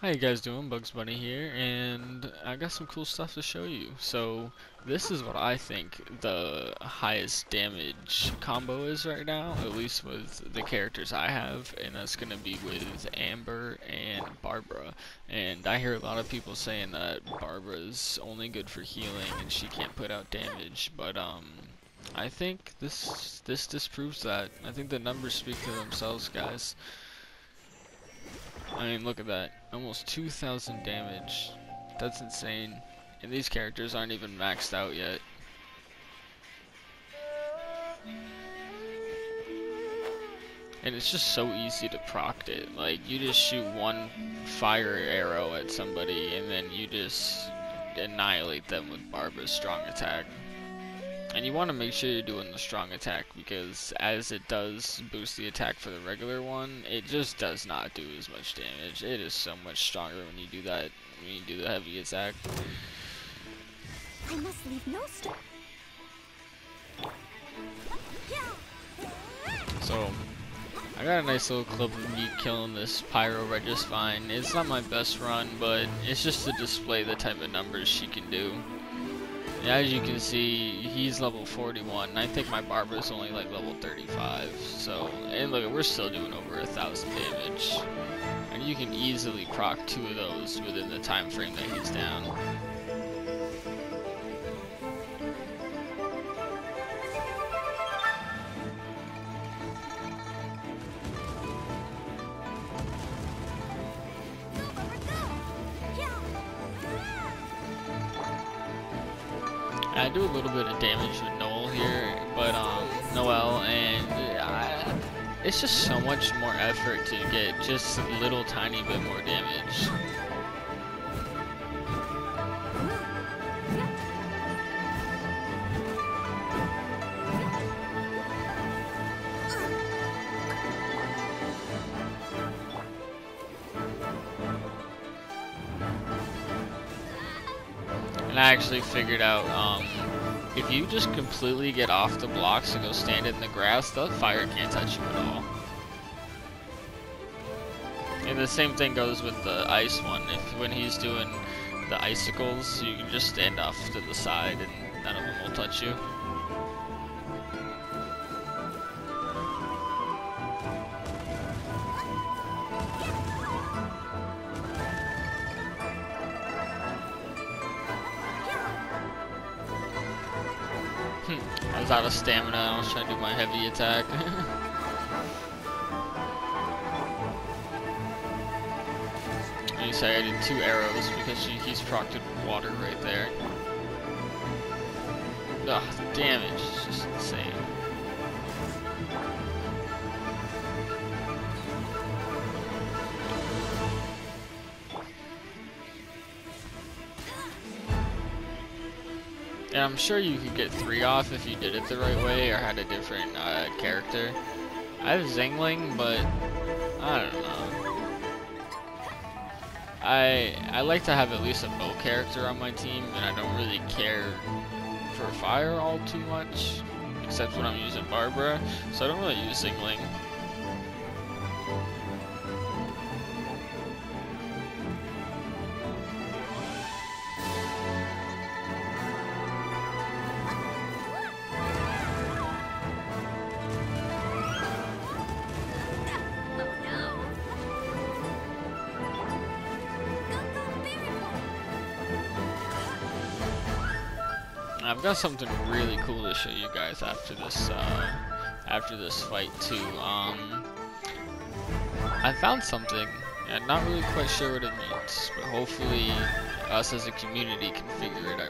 How you guys doing? Bugs Bunny here, and I got some cool stuff to show you. So this is what I think the highest damage combo is right now, at least with the characters I have, and that's gonna be with Amber and Barbara. And I hear a lot of people saying that Barbara's only good for healing and she can't put out damage, but I think this disproves that. I think the numbers speak for themselves, guys. I mean, look at that. Almost 2,000 damage. That's insane. And these characters aren't even maxed out yet. And it's just so easy to proc it. Like, you just shoot one fire arrow at somebody, and then you just annihilate them with Barbara's strong attack. And you want to make sure you're doing the strong attack, because as it does boost the attack for the regular one, it just does not do as much damage. It is so much stronger when you do that, when you do the heavy attack. I must leave no stone. So, I got a nice little clip of me killing this Pyro Regisvine. It's not my best run, but it's just to display the type of numbers she can do. As you can see, he's level 41, and I think my Barbara's only like level 35. So, and look, we're still doing over 1,000 damage. And you can easily proc 2 of those within the time frame that he's down. I do a little bit of damage with Noel here, but Noel, and it's just so much more effort to get just a little tiny bit more damage. And I actually figured out, if you just completely get off the blocks and go stand in the grass, the fire can't touch you at all. And the same thing goes with the ice one. When he's doing the icicles, you can just stand off to the side and none of them will touch you. I was out of stamina, I was trying to do my heavy attack. And you say I did 2 arrows because he's procced with water right there. Ugh, the damage is just insane. And I'm sure you could get 3 off if you did it the right way or had a different character. I have Zingling, but I don't know. I like to have at least a bow character on my team, and I don't really care for fire all too much, except when I'm using Barbara, so I don't really use Zingling. I've got something really cool to show you guys after this fight too. I found something, and I'm not really quite sure what it means, but hopefully us as a community can figure it out.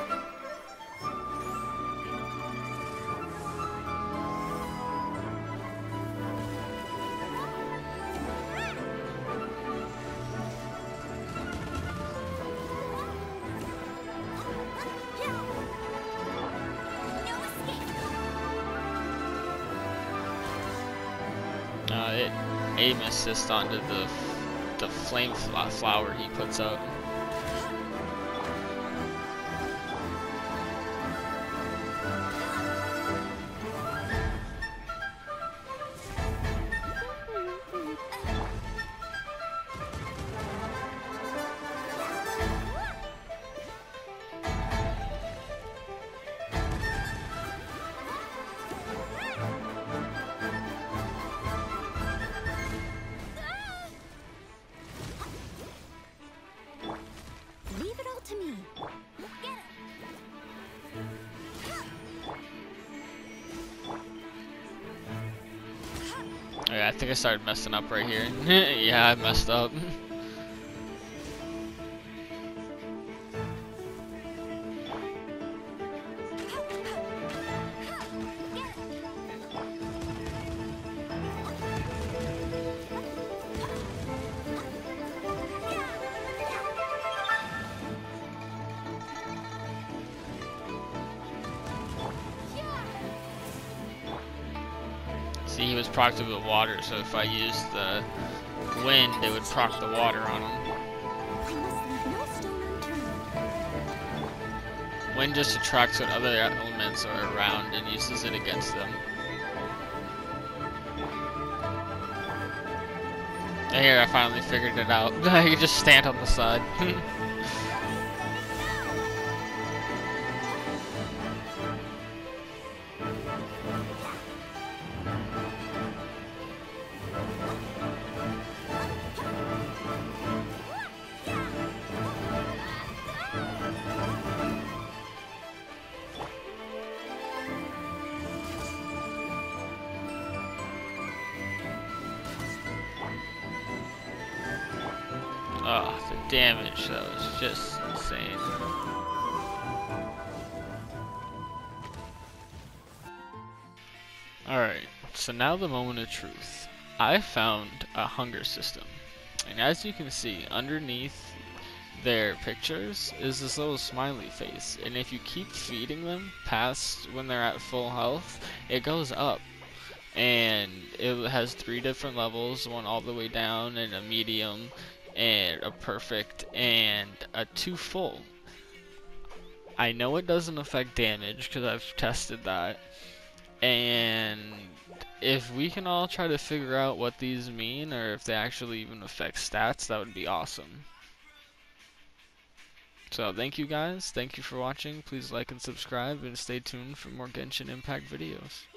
It aim assist onto the flame flower he puts out. I think I started messing up right here. Yeah, I messed up. See, he was procced with water, so if I used the wind, it would proc the water on him. I must leave no stone unturned. Wind just attracts what other elements are around and uses it against them. And here, I finally figured it out. I could just stand on the side. Oh, the damage, that was just insane. Alright, so now the moment of truth. I found a hunger system. And as you can see, underneath their pictures is this little smiley face. And if you keep feeding them past when they're at full health, it goes up. And it has 3 different levels, one all the way down, and a medium, and a perfect, and a 2 full. I know it doesn't affect damage because I've tested that, and if we can all try to figure out what these mean or if they actually even affect stats, that would be awesome. So thank you guys, thank you for watching, please like and subscribe and stay tuned for more Genshin Impact videos.